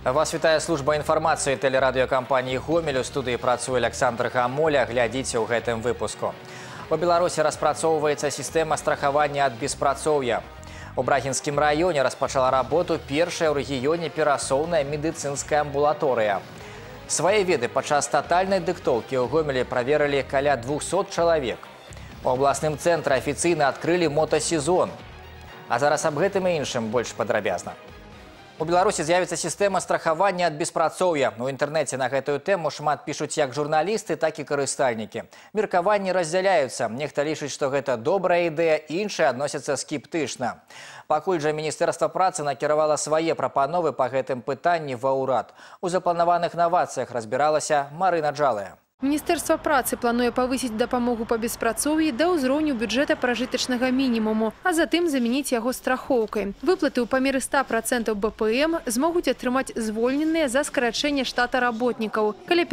Вас вітае служба інфармацыі тэлерадыёкампаніі «Гомель». У студыі працуе Александр Гамоля. Глядзіце ў гэтым выпуску. У Беларусі распрацоўваецца сістэма страхавання ад беспрацоўя. У Брагінскім раёне распачала работу першая ў рэгіёне перасоўная медыцынская амбулаторыя. Свае веды падчас татальнай дыктоўкі ў Гомелі праверылі каля 200 чалавек. У абласным цэнтры афіцыйна адкрылі мотасезон. А зараз аб гэтым і іншым больш падрабязна. У Беларусі з'явіцца сістэма страхавання ад беспрацоўя. У інтэрнэце на гэтую тэму шмат пішуць як журналісты, так і карыстальнікі. Меркаванні раздзяляюцца. Нехта лічыць, што гэта добрая ідэя, іншыя адносяцца скептычна. Пакуль жа Міністэрства працы накіравала свае прапановы па гэтым пытанні ва ўрад. У запланаваных навацыях разбіралася Марына Джалая. Міністэрства працы плануе павысіць дапамогу па беспрацоўі да ўзроўню бюджэта пражытачнага мінімуму, а затым замяніць яго страхоўкай. Выплаты ў памеры 100% БПМ змогуць атрымаць звольненыя за скарачэнне штата работнікаў, каля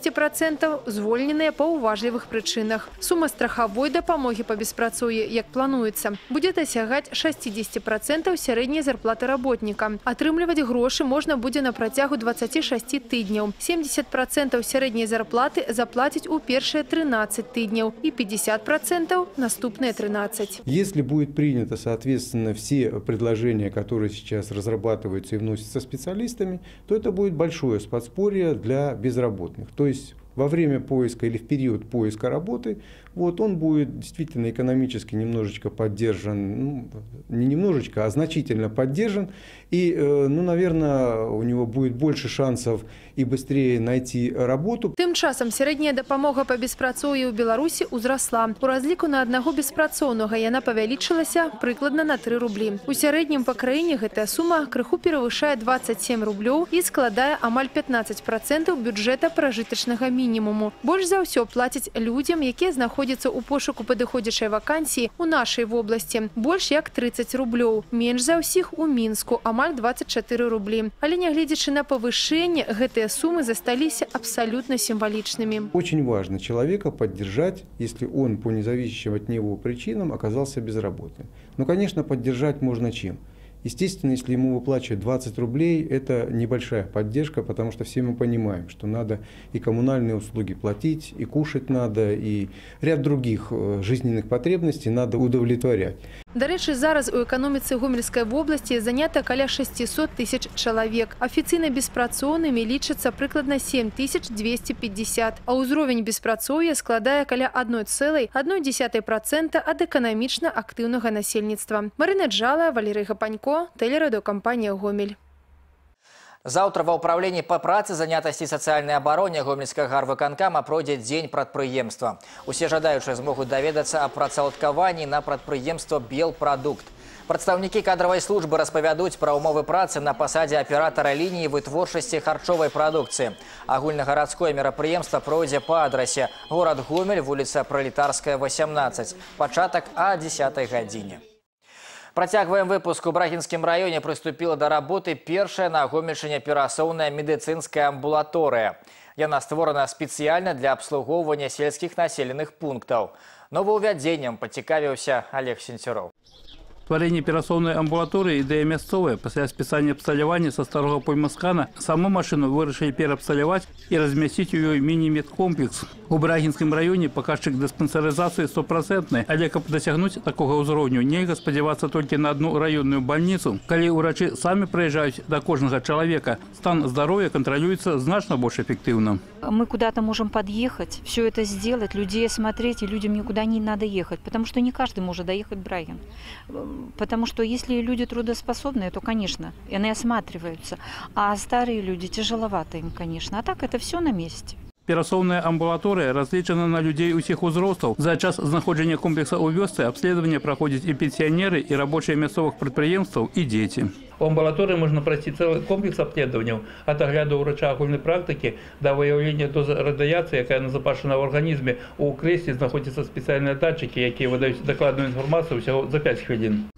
50% звольненыя па ўважлівых прычынах. Сума страхавой дапамогі па беспрацоўі, як плануецца, будзе дасягаць 60% сярэдняй зарплаты работніка. Атрымліваць грошы можна будзе на працягу 26 тыдняў. 70% сярэдняй зарплаты заплатить у первые 13 тыдняў и 50% наступные 13. Если будет принято, соответственно, все предложения, которые сейчас разрабатываются и вносятся специалистами, то это будет большое подспорье для безработных. То есть во время поиска или в период поиска работы он будет действительно экономически немножечко поддержан, не немножечко, а значительно поддержан. И, наверное, у него будет больше шансов и быстрее найти работу. Тым часам сярэдняя дапамога па беспрацоўі ў Беларусі ўзрасла. У разліку на аднаго беспрацоўнага яна павялічылася прыкладна на 3 рублі. У сярэднім па краіне гэтая сума крыху перавышае 27 рублёў і складае амаль 15% бюджэта пражытачнага мінімуму. Больш за ўсё плацяць людзям, якія знаходзяцца ў пошуку падыходзячай вакансіі ў нашай вобласці. Больш як 30 рублёў. Менш за ўсіх у Мінску амаль 24 рублі. Але нягледзячы на павышэнне, гэтыя суммы застались абсолютно символичными. Очень важно человека поддержать, если он по независящим от него причинам оказался безработным. Но, конечно, поддержать можно чем? Естественно, если ему выплачивают 20 рублей, это небольшая поддержка, потому что все мы понимаем, что надо и коммунальные услуги платить, и кушать надо, и ряд других жизненных потребностей надо удовлетворять. До речі, зараз у экономіцы Гомельской области занято каля 600 тысяч человек. Официально беспрацоўнымі лічыцца прыкладна 7250, а ўзровень беспрацоўя складае каля 1,1% ад эканамічна актыўнага насельніцтва. Марына Джалая, Валерий Гапанько, тэлерадыёкампанія «Гомель». Заўтра ва ўправленні па працы, занятасці і сацыяльнай абароне Гомельскага гарвыканкама пройдзе дзень прадпрыемства. Усе жадаючыя змогуць даведацца аб працаўладкаванні на прадпрыемства «Белпрадукт». Прадстаўнікі кадравай службы распавядуць пра ўмовы працы на пасадзе аператара лініі вытворчасці харчовай прадукцыі. Агульнагарадское мерапрыемства пройдзе па адрасе горад Гомель, вуліца Пралетарская, 18. Пачатак о 10 гадзіне. Працягваем выпуск. У Брагінскім раёне прыступіла да работы першая на Гомельшчыне перасоўная медыцынская амбулаторыя. Яна створана спецыяльна для абслугоўвання сельскіх населеных пунктаў. Новаўвядзеннем пацікавіўся Олег Сенцюроў. Стварэнне перасоўнай амбулаторыі ідэя мясцовая. Пасля спісання абсталявання са старога поймаскана саму машыну вырашылі пераабсталяваць і размясціць у ёй міні-медкомплекс. У Брагінскім раёне паказчык дыспансарызацыі 100%, але каб дасягнуць такога ўзроўню, нельга спадзявацца толькі на одну раённую бальніцу. Калі ўрачы самі прыязджаюць да кожнага чалавека, стан здароўя кантралюецца значна больш эффектыўна. Мы куда-то можем подъехать, все это сделать, людей осмотреть, и людям никуда не надо ехать, потому что не каждый может доехать в Брагин. Потому что если люди трудоспособные, то, конечно, они осматриваются, а старые люди тяжеловато им, конечно. А так это все на месте. Перасоўная амбулаторыя разлічана на людзей усіх узростаў. За час знаходжання комплекса ў вёсцы абследаванне праходзяць і пенсіянеры, і рабочыя мясцовых прадпрыемстваў, і дзеці. У амбулаторыі можна пройти цэлы комплекс абследаванняў ад агляду ўрача агульнай практыкі да выяўлення дозы радыяцыі, якая назапашана ў арганізме. У крэсле знаходзяцца спецыяльныя датчыкі, якія выдаюць дакладную інфармацыю ўсяго за 5 хвілін.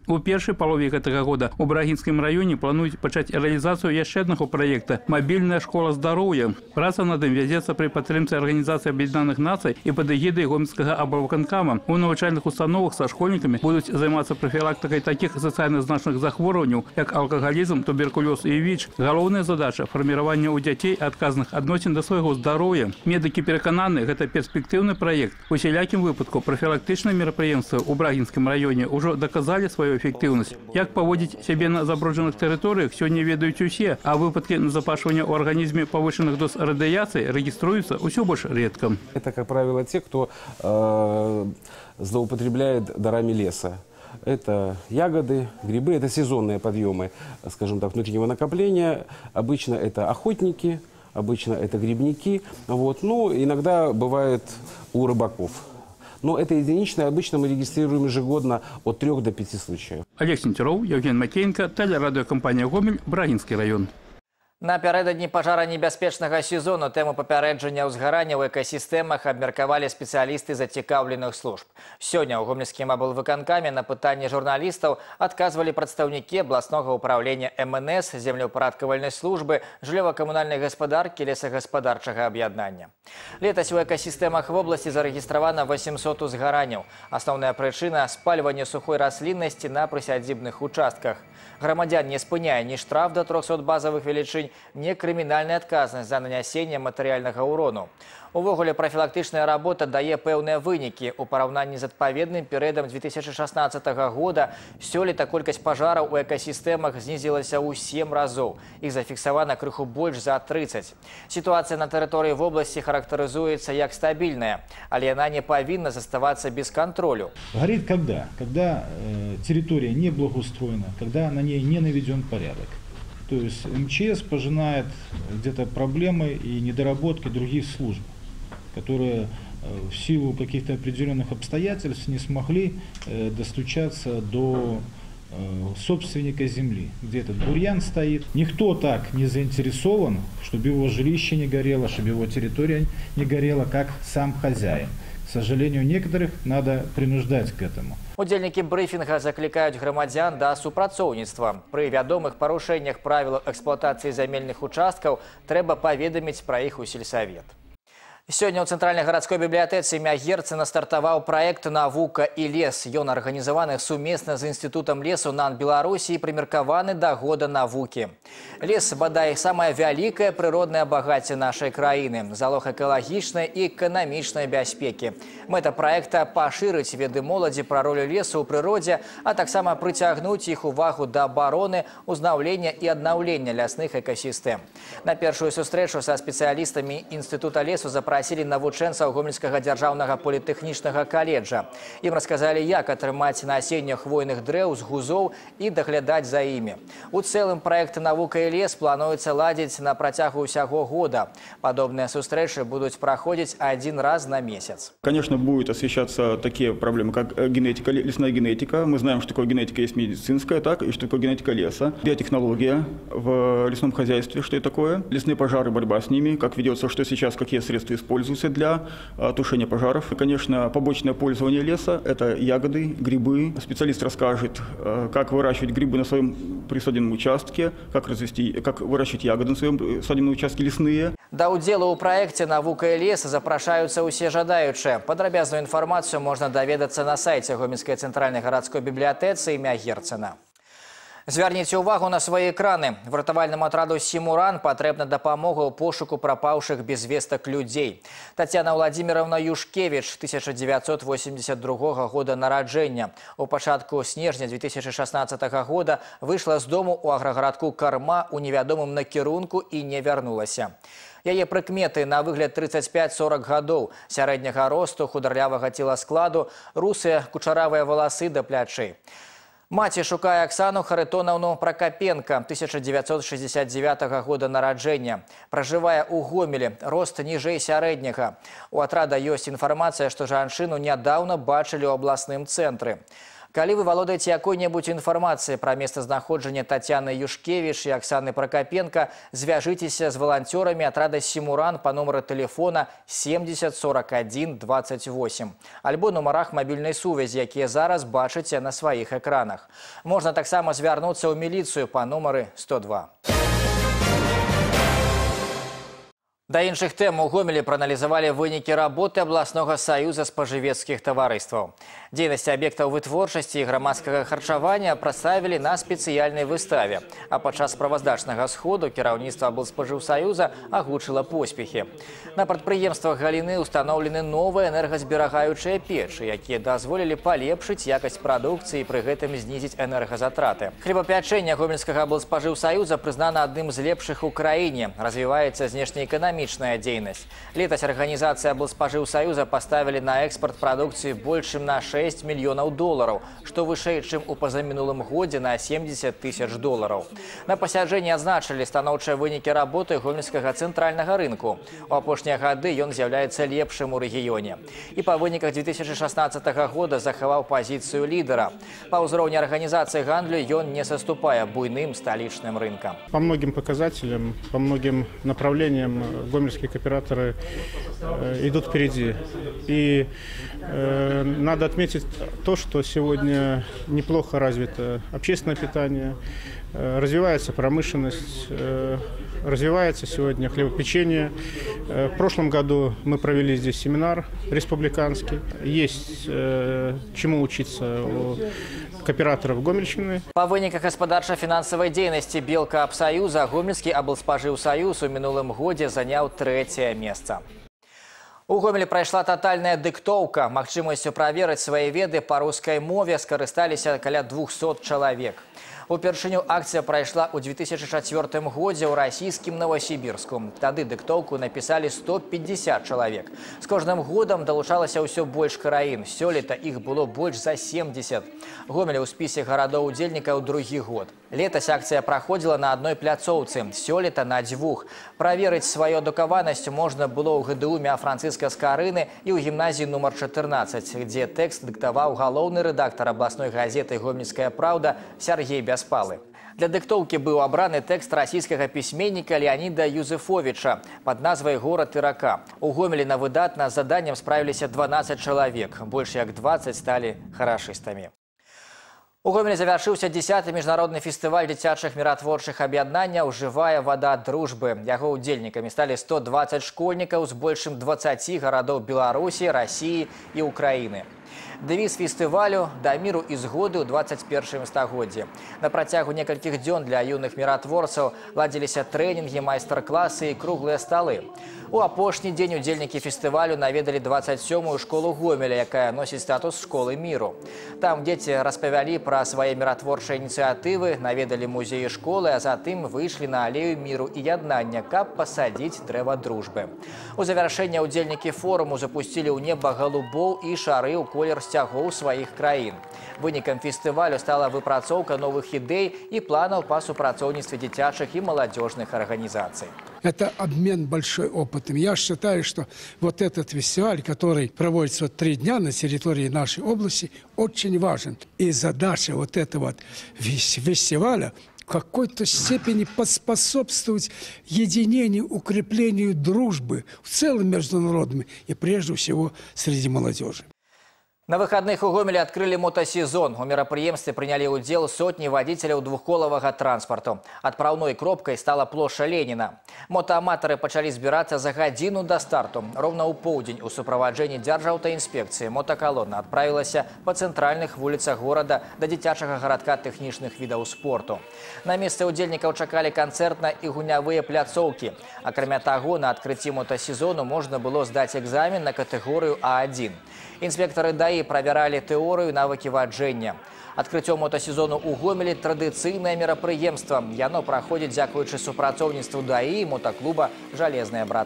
У першай палове гэтага года у Брагінскім раёне плануюць пачаць рэалізацыю яшчэ аднаго праекта «Мабільная школа здароўя». Праца над ім вядзецца пры падтрымцы Арганізацыі Аб'яднаных Нацый і пад эгідай Гомельскага аблвыканкама. У навучальных установах са школьнікамі будуць займацца прафілактыкай такіх сацыяльна значных захворванняў, як алкагалізм, туберкулёз і ВІЧ. Галоўная задача – фарміраванне ў дзяцей адказных адносін да свайго здароўя. Медыкі перакананы, гэта перспектыўны праект. У усялякім выпадку прафілактычныя мерапрыемствы ў Брагінскім раёне ўжо даказалі сваю эфектыўнасць. Як паводзіць сябе на забруджаных тэрыторыях, сёння ведаюць усе, а выпадкі назапашвання ў арганізме павышаных доз радыяцыі рэгіструюцца ўсё больш редка. Это, как правило, те, кто злоупотребляет дарами леса. Это ягоды, грибы, это сезонные подъемы, скажем так, внутреннего накопления. Обычно это охотники, обычно это грибники. Вот. Ну, иногда бывает у рыбаков. Но это единичное. Обычно мы регистрируем ежегодно от 3 до 5 случаев. Олег Сентеров, Евген Макеенко, телерадиокомпания «Гомель», Брагінскі район. Напярэдадні пажаранебяспечнага сезону тэму папярэджання ўзгарання ў экасістэмах абмеркавалі спецыялісты зацікаўленых служб. Сёння ў Гомельскім аблвыканкаме на пытанні журналістаў адказвалі прадстаўнікі абласнога ўправлення МНС, землеўпарадкавальнай службы, жыллёва-камунальнай гаспадаркі, лесагаспадарчага аб'яднання. Летась у экасістэмах вобласці зарэгістравана 800 узгаранняў. Асноўная прычына – спальванне сухой расліннасці на прысядзібных участках. Грамадзян не спыняе ні штраф до 300 базавых велічынь, ні крымінальная адказнасць за нанясенне матэрыяльнага ўрону. Увогуле, прафілактычная работа дае пэўныя вынікі. У параўнанні з адпаведным перыядам 2016 года сёлета колькасць пажараў у экасістэмах знізілася ў 7 разоў. Іх зафіксавана крыху больш за 30. Сітуацыя на тэрыторыі вобласці характарызуецца як стабільная, але яна не павінна заставацца без контролю. Горит когда? Когда территория не благоустроена, когда на ней не наведен порядок. То есть МЧС пожинает где-то проблемы и недоработки других служб, которые в силу каких-то определенных обстоятельств не смогли достучаться до собственника земли, где этот бурьян стоит. Никто так не заинтересован, чтобы его жилище не горело, чтобы его территория не горела, как сам хозяин. К сожалению, некоторых надо принуждать к этому. Удзельнікі брыфінга заклікаюць грамадзян да супрацоўніцтва. Пры вядомых парушэннях правілаў эксплуатацыі зямельных участкаў трэба паведаміць пра іх у сельсавет. Сёння ў Цэнтральнай гарадской бібліятэцы імя Герцена стартаваў праект «Навука і лес». Ён арганізаваны сумесна з Інстытутам лесу НАН Беларусі і прымеркаваны да года навукі. Лес, бадай, самае вялікае прыроднае багацце нашай краіны, залог экалагічнай і эканамічнай бяспекі. Мэта праекта – пашырыць веды моладзі пра ролю лесу ў прыродзе, а таксама прыцягнуць іх увагу да абароны, узнаўлення і аднаўлення лясных экасістэм. На першую сустрэчу са спецыялістамі Інстытута лесу запросили навучэнцаў Гомельскага дзяржаўнага політэхнічнага каледжа. Ім расказалі, як атрымаць насенне хвойных дрэў з гузоў і даглядаць за імі. У цэлым праект «Навука і лес» плануецца ладзіць на працягу ўсяго года. Падобныя сустрэчы будуць праходзіць один раз на месяц. Конечно, будут освещаться такие проблемы, как генетика, лесная генетика. Мы знаем, что такое генетика есть медицинская, так и что такое генетика леса. Биотехнология в лесном хозяйстве, что это такое. Лесные пожары, борьба с ними, как ведется, что сейчас, какие средства используются для тушения пожаров. И, конечно, побочное пользование леса – это ягоды, грибы. Специалист расскажет, как выращивать грибы на своем присадебном участке, как выращивать ягоды на своем присадебном участке лесные. Да удзелу ў праекце «Навука і лес» запрашаюцца ўсе жадаючыя. Падрабязную інфармацыю можна даведацца на сайце Гомельскай цэнтральнай гарадской бібліятэцы імя Герцена. Звярніце ўвагу на свае экраны. Выратавальнаму атраду «Сімуран» патрэбна дапамога ў пошуку прапаўшых без вестак людзей. Тацяна Владимировна Юшкевич, 1982 года нараджэння. У пачатку снежня 2016 года выйшла з дому ў аграгарадку Карма ў невядомым накірунку і не вярнулася. Яе прыкметы на выгляд 35-40 гадоў, сярэдняга росту, хударлявага целаскладу, русыя кучаравыя валасы да плячэй. Маці шукае Аксану Харитоновну Прокопенко, 1969 года нараджэння. Пражывае ў Гомелі, рост ніжэй сярэдняга. У атрада ёсць інфармацыя, што жанчыну нядаўна бачылі ў абласным цэнтры. Калі вы валодаеце якой-небудзь інфармацыяй пра месцазнаходжанне Татьяны Юшкевіч і Оксаны Прокопенко, звяжыцеся з валанцёрамі атрада «Сімуран» па нумары тэлефона 70 41 28 альбо нумарах мабільнай сувязі, якія зараз бачыце на сваіх экранах. Можна таксама звярнуцца ў міліцыю па нумары 102. Да іншых тэм у Гомелі прааналізавалі вынікі работы абласнога саюза спажывецкіх таварыстваў. Дзейнасць аб'ектаў вытворчасці і грамадскага харчавання прадставілі на спецыяльнай выставе. А падчас справаздачнага сходу кіраўніцтва аблспажыўсаюза агучыла поспехі. На прадпрыемствах галіны ўстаноўлены новыя энергазберагаючыя печы, якія дазволілі палепшыць якасць прадукцыі і пры гэтым знізіць энергазатраты. Хлебапячэнне гомельскага аблспажыўсаюза прызнана адным з лепшых у краіне. Развіваецца знешнеэканамічная дзейнасць. Летась арганізацыя аблспажыўсаюза паставілі на экспарт прадукцыі больш чым на 6 мільёнаў долараў, што вышэй, чым у пазамінулым годзе на 70 тысяч долараў. На пасяджэнні адзначылі станоўчыя вынікі работы гомельскага цэнтральнага рынку. У апошнія гады ён з'яўляецца лепшым у рэгіёне. І па выніках 2016 года захаваў пазіцыю лідара. Па ўзроўні арганізацыі гандлю ён не саступае буйным сталічным рынкам. По многим показателям, по многим направлениям гомельские кооператоры идут впереди. И надо отметить то, что сегодня неплохо развито общественное питание, развивается промышленность, развивается сегодня хлебопечение. В прошлом году мы провели здесь семинар республиканский. Есть чему учиться у кооператоров Гомельщины. Па выніках гаспадарча-фінансавай дзейнасці Белкаапсаюза гомельскі аблспажыўсаюз у мінулым годзе заняў 3-е месца. У Гомелі прайшла татальная дыктоўка. Магчымасцю праверыць свае веды па рускай мове скарысталіся каля 200 чалавек. Упершыню акцыя прайшла ў 2004 годзе ў расійскім Новосібірску. Тады дыктоўку напісалі 150 чалавек. З кожным годам далучалася ўсё больш краін. Сёлета іх было больш за 70. Гомель у спісе гарадоў-удзельнікаў другі год. Летась акцыя праходзіла на адной пляцоўцы, сёлета на 2. Праверыць сваю адукаванасць можна было ў ГДУ Францыска Скарыны і ў гімназіі нумар 14, дзе тэкст дыктаваў галоўны рэдактар абласной газеты «Гомельская правда» Сергей Бяспалы. Для дыктоўкі быў абраны тэкст расійскага пісьменніка Леаніда Юзефовіча пад назвай «Горад і рака». У Гомелі на выдатна з заданнем справіліся 12 чалавек, больш як 20 сталі харашыстамі. У Гомелі завяршыўся 10-й міжнародны фестываль дзіцячых міратворчых аб'яднанняў «Жывая вада дружбы». Яго ўдзельнікамі сталі 120 школьнікаў з больш чым 20 гарадоў Беларусі, Расіі і Украіны. Дэвіз фестывалю «Да міру і згоды ў 21 стагоддзі». На працягу некалькіх дзён для юных міратворцаў ладзіліся трэнінгі, майстар-класы і круглыя сталы. У апошні дзень удзельнікі фестывалю наведалі 27-ю школу Гомеля, якая носіць статус школы міру. Там дзеці распавялі пра свае міратворчыя ініцыятывы, наведалі музеі школы, а затым выйшлі на алею міру і яднання, каб пасадзіць дрэва дружбы. У завяршэнне удзельнікі форуму запусцілі ў неба галубоў і шары ў колер сцягоў сваіх краін. Вынікам фестывалю стала выпрацоўка новых ідэй і планаў па супрацоўніцтве дзіцячых і маладзёжных арганізацый. Это обмен большой опытом. Я считаю, что вот этот фестиваль, который проводится 3 дня на территории нашей области, очень важен. И задача вот этого фестиваля в какой-то степени поспособствовать единению, укреплению дружбы в целом международной и прежде всего среди молодежи. На выходных у Гомелі адкрылі мотосезон. У мерапрыемстве прынялі ўдзел сотні вадзіцеляў двухколавага транспарту. Адпраўной кропкай стала плошча Леніна. Мотоаматары пачалі збірацца за гадзіну да старту. Роўна ў поўдзень у суправаджэнні дзяржаўтаінспекцыі мотакалона адправілася па цэнтральных вуліцах горада да дзіцячага гарадка тэхнічных відаў спорту. На месцы удзельнікаў чакалі канцэртна і гульнявыя пляцоўкі. Акрамя таго, на адкрыцці мотосезону можна было здаць экзамен на катэгорыю А1. Інспектары ДАІ правяралі тэорыю навыкі ваджэння. Адкрыццё мотосезону ў Гомелі традыцыйнае мерапрыемства. Яно праходзіць дзякуючы супрацоўніцтву ДАІ і мотаклуба «Жалезныя браты».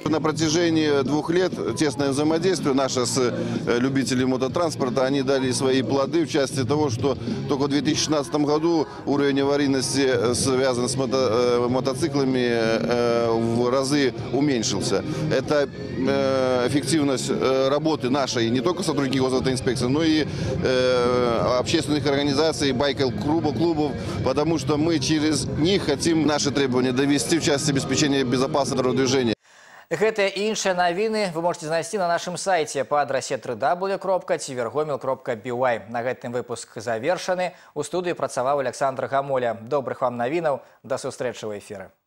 На протяжении 2 лет тесное взаимодействие наше с любителями мототранспорта, они дали свои плоды в части того, что только в 2016 году уровень аварийности, связанный с мотоциклами, в разы уменьшился. Это эффективность работы нашей, не только сотрудников госавтоинспекции, но и общественных организаций, байк-клубов, потому что мы через них хотим наши требования довести в части обеспечения безопасности дорожного движения. Гэтыя і іншыя навіны вы можете знайсці на нашым сайце па адрасе www.tvrgomel.by. На гэтым выпуск завершаны. У студыі працаваў Александр Гамоля. Добрых вам навінаў. До сустрэчы ў эфіры.